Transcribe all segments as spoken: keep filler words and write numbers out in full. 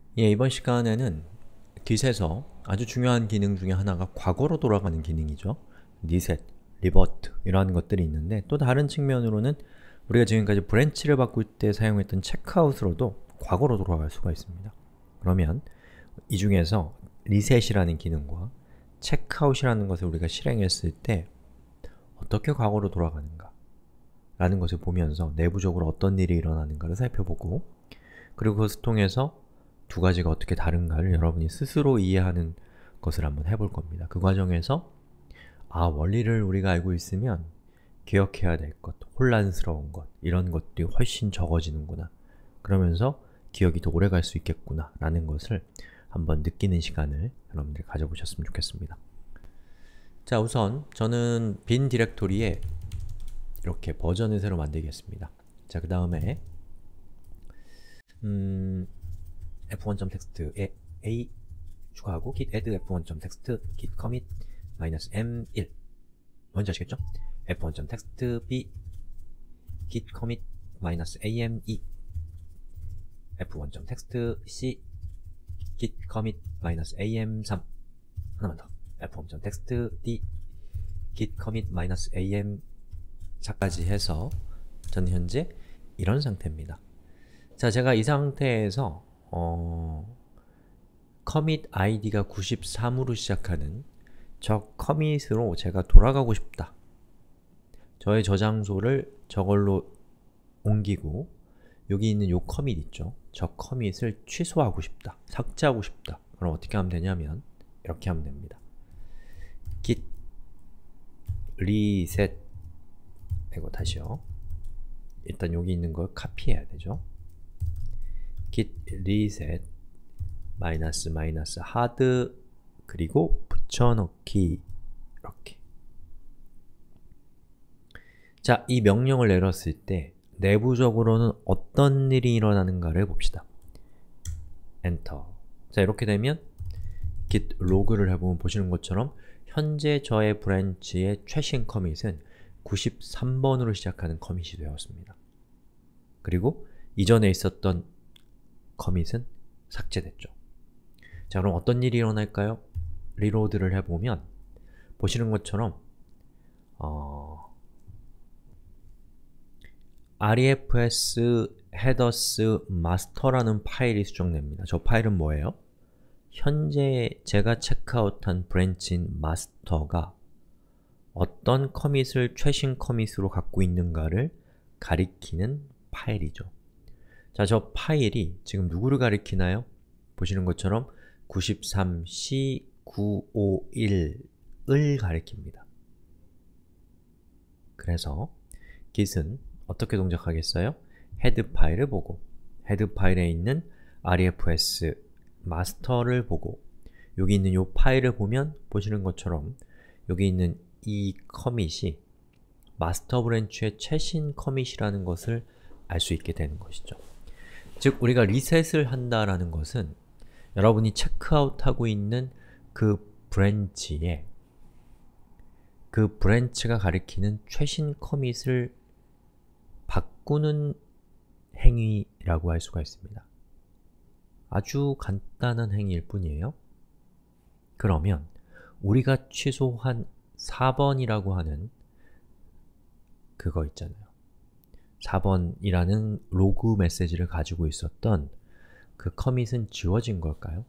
예, 이번 시간에는 깃에서 아주 중요한 기능 중에 하나가 과거로 돌아가는 기능이죠. 리셋, 리버트 이러한 것들이 있는데 또 다른 측면으로는 우리가 지금까지 브랜치를 바꿀 때 사용했던 체크아웃으로도 과거로 돌아갈 수가 있습니다. 그러면 이 중에서 리셋이라는 기능과 체크아웃이라는 것을 우리가 실행했을 때 어떻게 과거로 돌아가는가 라는 것을 보면서 내부적으로 어떤 일이 일어나는가를 살펴보고 그리고 그것을 통해서 두 가지가 어떻게 다른가를 여러분이 스스로 이해하는 것을 한번 해볼 겁니다. 그 과정에서 아, 원리를 우리가 알고 있으면 기억해야 될 것, 혼란스러운 것, 이런 것들이 훨씬 적어지는구나. 그러면서 기억이 더 오래 갈 수 있겠구나 라는 것을 한번 느끼는 시간을 여러분들이 가져보셨으면 좋겠습니다. 자, 우선 저는 빈 디렉토리에 이렇게 버전을 새로 만들겠습니다. 자, 그 다음에 음, 에프 원 점 텍스트에 a 추가하고 git add 에프 원 점 텍스트 git commit 마이너스 엠 일 뭔지 아시겠죠? 에프 원 점 텍스트 b git commit 마이너스 에이엠 이 에프 원 점 텍스트 c git commit 마이너스 에이엠 삼 하나만 더 에프 원 점 텍스트 d git commit 마이너스 에이엠 사까지 해서 저는 현재 이런 상태입니다. 자, 제가 이 상태에서 어, commit 아이디가 구십삼으로 시작하는 저 commit으로 제가 돌아가고 싶다. 저의 저장소를 저걸로 옮기고 여기 있는 요 commit 있죠? 저 commit을 취소하고 싶다. 삭제하고 싶다. 그럼 어떻게 하면 되냐면 이렇게 하면 됩니다. git reset 이거 다시요. 일단 여기 있는 걸 카피해야 되죠. git reset 마이너스 마이너스 hard 그리고 붙여넣기 이렇게. 자, 이 명령을 내렸을 때 내부적으로는 어떤 일이 일어나는가를 봅시다. 엔터. 자, 이렇게 되면 git 로그를 해보면 보시는 것처럼 현재 저의 브랜치의 최신 커밋은 구십삼 번으로 시작하는 커밋이 되었습니다. 그리고 이전에 있었던 커밋은 삭제됐죠. 자, 그럼 어떤 일이 일어날까요? 리로드를 해보면 보시는 것처럼 어, refs headers master라는 파일이 수정됩니다. 저 파일은 뭐예요? 현재 제가 체크아웃한 브랜치인 master가 어떤 커밋을 최신 커밋으로 갖고 있는가를 가리키는 파일이죠. 자, 저 파일이 지금 누구를 가리키나요? 보시는 것처럼 구십삼 씨 구백오십일을 가리킵니다. 그래서 git은 어떻게 동작하겠어요? 헤드 파일을 보고 헤드 파일에 있는 refs master를 보고 여기 있는 이 파일을 보면 보시는 것처럼 여기 있는 이 커밋이 마스터 브랜치의 최신 커밋이라는 것을 알 수 있게 되는 것이죠. 즉, 우리가 리셋을 한다라는 것은 여러분이 체크아웃하고 있는 그 브랜치에 그 브랜치가 가리키는 최신 커밋을 바꾸는 행위라고 할 수가 있습니다. 아주 간단한 행위일 뿐이에요. 그러면 우리가 취소한 사 번이라고 하는 그거 있잖아요. 사 번이라는 로그 메시지를 가지고 있었던 그 커밋은 지워진 걸까요?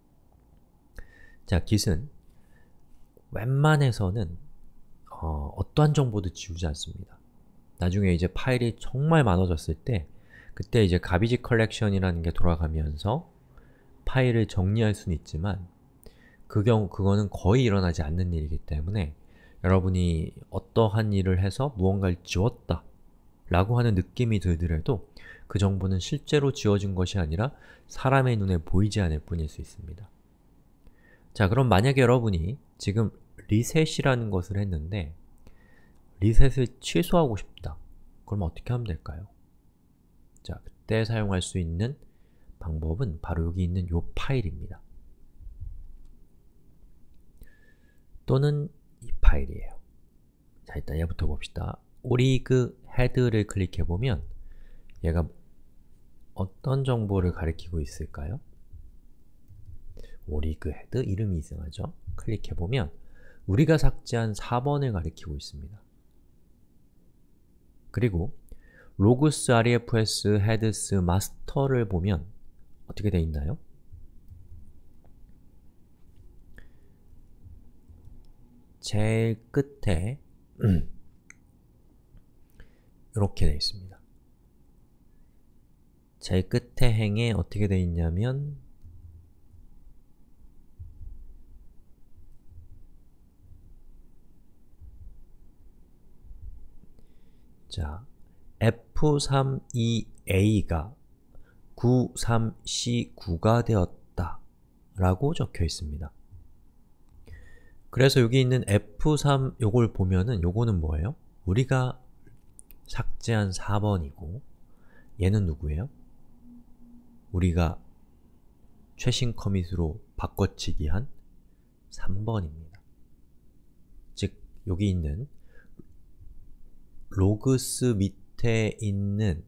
자, git은 웬만해서는 어, 어떠한 정보도 지우지 않습니다. 나중에 이제 파일이 정말 많아졌을 때 그때 이제 garbage collection이라는 게 돌아가면서 파일을 정리할 수는 있지만 그 경우, 그거는 거의 일어나지 않는 일이기 때문에 여러분이 어떠한 일을 해서 무언가를 지웠다 라고 하는 느낌이 들더라도 그 정보는 실제로 지워진 것이 아니라 사람의 눈에 보이지 않을 뿐일 수 있습니다. 자, 그럼 만약에 여러분이 지금 리셋이라는 것을 했는데 리셋을 취소하고 싶다. 그럼 어떻게 하면 될까요? 자, 그때 사용할 수 있는 방법은 바로 여기 있는 이 파일입니다. 또는 이 파일이에요. 자, 일단 얘부터 봅시다. 오리그 헤드를 클릭해보면 얘가 어떤 정보를 가리키고 있을까요? 오리그 헤드 이름이 이상하죠? 클릭해보면 우리가 삭제한 사 번을 가리키고 있습니다. 그리고 로그스 refs heads master를 보면 어떻게 되어 있나요? 제일 끝에 이렇게 되어 있습니다. 제일 끝에 행에 어떻게 되어 있냐면 자, 에프 삼 이 에이가 구삼 씨 구가 되었다 라고 적혀 있습니다. 그래서 여기 있는 에프 삼 요걸 보면은 요거는 뭐예요? 우리가 삭제한 사 번이고 얘는 누구예요? 우리가 최신 커밋으로 바꿔치기 한 삼 번입니다. 즉, 여기 있는 로그스 밑에 있는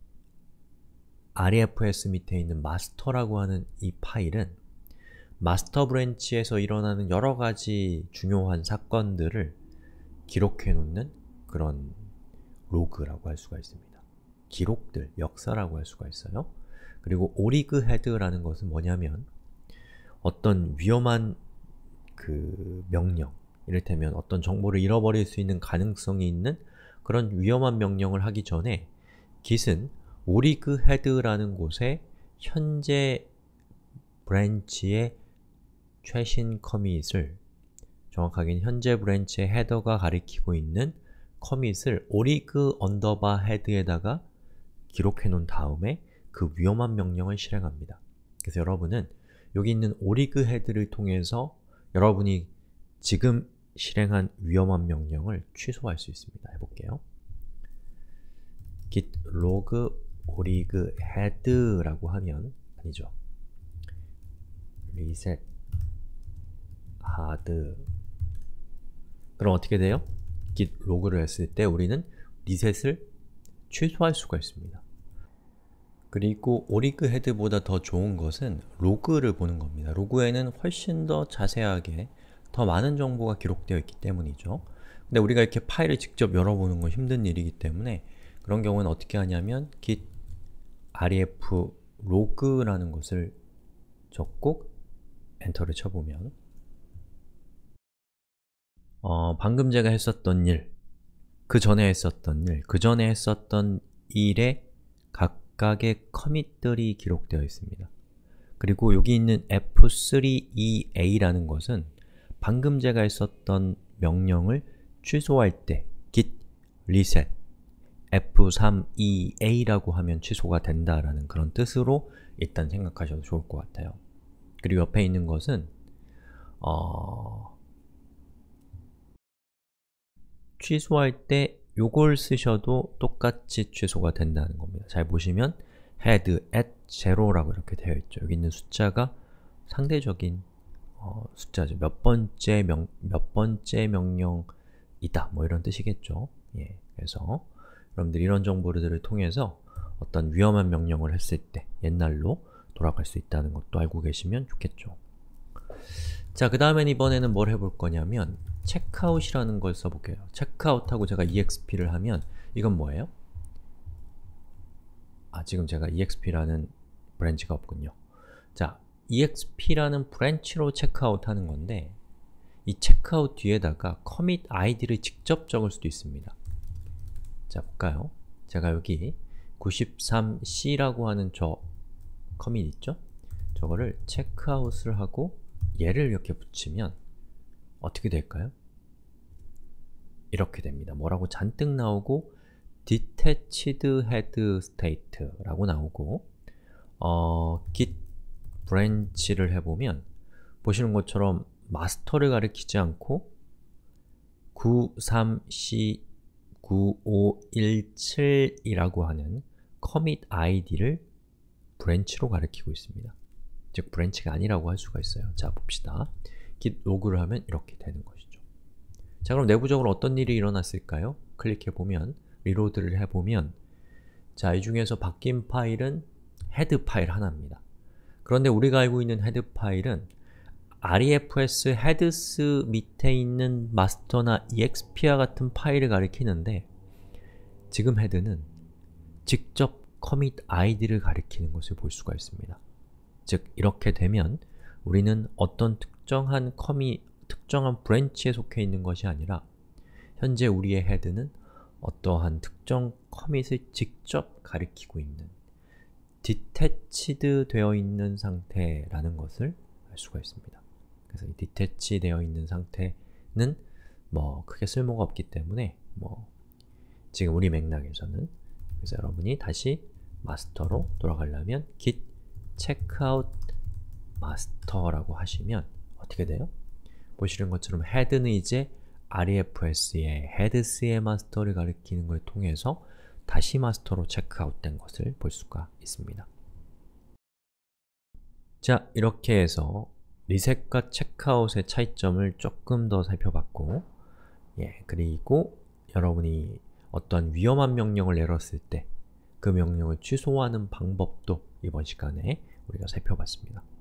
refs 밑에 있는 마스터라고 하는 이 파일은 마스터 브랜치에서 일어나는 여러가지 중요한 사건들을 기록해 놓는 그런 로그라고 할 수가 있습니다. 기록들, 역사라고 할 수가 있어요. 그리고 오리그 헤드라는 것은 뭐냐면 어떤 위험한 그 명령, 이를테면 어떤 정보를 잃어버릴 수 있는 가능성이 있는 그런 위험한 명령을 하기 전에 git은 오리그 헤드라는 곳에 현재 브랜치의 최신 커밋을, 정확하게는 현재 브랜치의 헤더가 가리키고 있는 커밋을 오리그 언더바 헤드에다가 기록해 놓은 다음에 그 위험한 명령을 실행합니다. 그래서 여러분은 여기 있는 오리그 헤드를 통해서 여러분이 지금 실행한 위험한 명령을 취소할 수 있습니다. 해볼게요. git log 오리그 head라고 하면, 아니죠, reset hard. 그럼 어떻게 돼요? git log를 했을 때 우리는 리셋을 취소할 수가 있습니다. 그리고 오리그 헤드보다 더 좋은 것은 로그를 보는 겁니다. 로그에는 훨씬 더 자세하게 더 많은 정보가 기록되어 있기 때문이죠. 근데 우리가 이렇게 파일을 직접 열어보는 건 힘든 일이기 때문에 그런 경우는 어떻게 하냐면 git ref log라는 것을 적고 엔터를 쳐보면 어, 방금 제가 했었던 일, 그 전에 했었던 일, 그 전에 했었던 일의 각각의 커밋들이 기록되어 있습니다. 그리고 여기 있는 에프 쓰리 이 에이라는 것은 방금 제가 했었던 명령을 취소할 때 git reset 에프 삼 이 에이라고 하면 취소가 된다라는 그런 뜻으로 일단 생각하셔도 좋을 것 같아요. 그리고 옆에 있는 것은 어... 취소할 때 요걸 쓰셔도 똑같이 취소가 된다는 겁니다. 잘 보시면 head at zero라고 이렇게 되어 있죠. 여기 있는 숫자가 상대적인 어, 숫자죠. 몇 번째 명, 몇 번째 명령이다, 뭐 이런 뜻이겠죠. 예, 그래서 여러분들이 이런 정보들을 통해서 어떤 위험한 명령을 했을 때 옛날로 돌아갈 수 있다는 것도 알고 계시면 좋겠죠. 자, 그 다음엔 이번에는 뭘 해볼 거냐면 checkout이라는 걸 써볼게요. checkout하고 제가 exp를 하면 이건 뭐예요? 아, 지금 제가 exp라는 브랜치가 없군요. 자, exp라는 브랜치로 checkout 하는 건데 이 checkout 뒤에다가 commit 아이디를 직접 적을 수도 있습니다. 자, 볼까요? 제가 여기 구십삼 씨라고 하는 저 commit 있죠? 저거를 checkout을 하고 얘를 이렇게 붙이면 어떻게 될까요? 이렇게 됩니다. 뭐라고 잔뜩 나오고 detached head state 라고 나오고 어, git branch를 해보면 보시는 것처럼 마스터를 가리키지 않고 구삼 씨 구오일칠이라고 하는 commit 아이디를 branch로 가리키고 있습니다. 즉, branch가 아니라고 할 수가 있어요. 자, 봅시다. git log를 하면 이렇게 되는 것이죠. 자, 그럼 내부적으로 어떤 일이 일어났을까요? 클릭해보면, 리로드를 해보면 자, 이 중에서 바뀐 파일은 헤드 파일 하나입니다. 그런데 우리가 알고 있는 헤드 파일은 refs heads 밑에 있는 master나 exp와 같은 파일을 가리키는데 지금 head는 직접 commit 아이디를 가리키는 것을 볼 수가 있습니다. 즉, 이렇게 되면 우리는 어떤 특정한 커미, 특정한 브랜치에 속해 있는 것이 아니라 현재 우리의 head는 어떠한 특정 커밋을 직접 가리키고 있는 detached 되어 있는 상태라는 것을 알 수가 있습니다. 그래서 이 detached 되어 있는 상태는 뭐 크게 쓸모가 없기 때문에 뭐 지금 우리 맥락에서는 그래서 여러분이 다시 마스터로 돌아가려면 git checkout master라고 하시면 어떻게 돼요? 보시는 것처럼 head는 이제 refs의 heads의 마스터를 가리키는 걸 통해서 다시 마스터로 체크아웃 된 것을 볼 수가 있습니다. 자, 이렇게 해서 리셋과 체크아웃의 차이점을 조금 더 살펴봤고 예, 그리고 여러분이 어떤 위험한 명령을 내렸을 때 그 명령을 취소하는 방법도 이번 시간에 우리가 살펴봤습니다.